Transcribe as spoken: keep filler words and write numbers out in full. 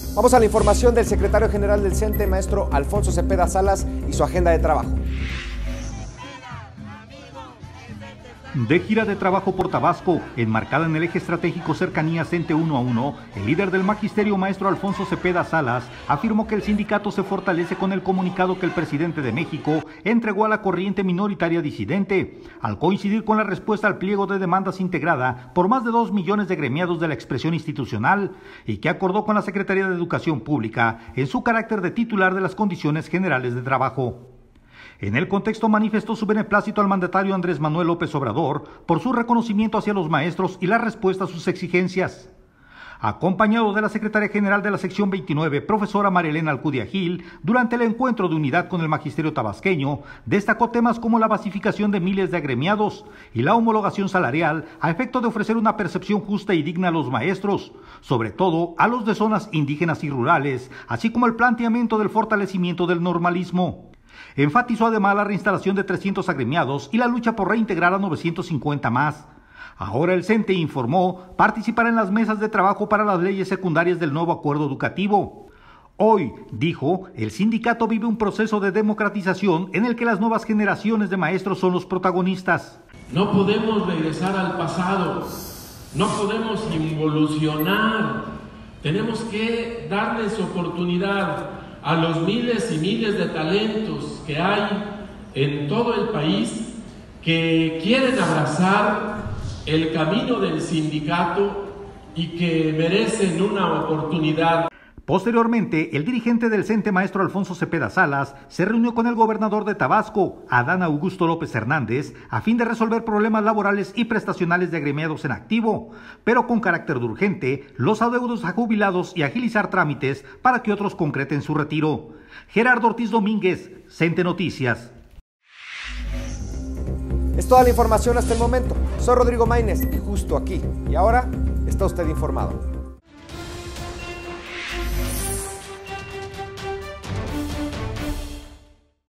Vamos a la información del secretario general del CENTE, maestro Alfonso Cepeda Salas, y su agenda de trabajo. De gira de trabajo por Tabasco, enmarcada en el eje estratégico cercanía CENTE uno a uno, el líder del magisterio, maestro Alfonso Cepeda Salas, afirmó que el sindicato se fortalece con el comunicado que el presidente de México entregó a la corriente minoritaria disidente, al coincidir con la respuesta al pliego de demandas integrada por más de dos millones de gremiados de la expresión institucional, y que acordó con la Secretaría de Educación Pública en su carácter de titular de las condiciones generales de trabajo. En el contexto manifestó su beneplácito al mandatario Andrés Manuel López Obrador por su reconocimiento hacia los maestros y la respuesta a sus exigencias. Acompañado de la secretaria general de la sección veintinueve, profesora Marilena Alcudia Gil, durante el encuentro de unidad con el magisterio tabasqueño, destacó temas como la basificación de miles de agremiados y la homologación salarial a efecto de ofrecer una percepción justa y digna a los maestros, sobre todo a los de zonas indígenas y rurales, así como el planteamiento del fortalecimiento del normalismo. Enfatizó además la reinstalación de trescientos agremiados y la lucha por reintegrar a novecientos cincuenta más. Ahora el CENTE informó participar en las mesas de trabajo para las leyes secundarias del nuevo acuerdo educativo. Hoy, dijo, el sindicato vive un proceso de democratización en el que las nuevas generaciones de maestros son los protagonistas. No podemos regresar al pasado, no podemos involucionar, tenemos que darles oportunidad a los miles y miles de talentos que hay en todo el país que quieren abrazar el camino del sindicato y que merecen una oportunidad. Posteriormente, el dirigente del CENTE, maestro Alfonso Cepeda Salas, se reunió con el gobernador de Tabasco, Adán Augusto López Hernández, a fin de resolver problemas laborales y prestacionales de agremiados en activo, pero con carácter de urgente, los adeudos a jubilados y agilizar trámites para que otros concreten su retiro. Gerardo Ortiz Domínguez, CENTE Noticias. Es toda la información hasta el momento. Soy Rodrigo Maínez y justo aquí y ahora está usted informado.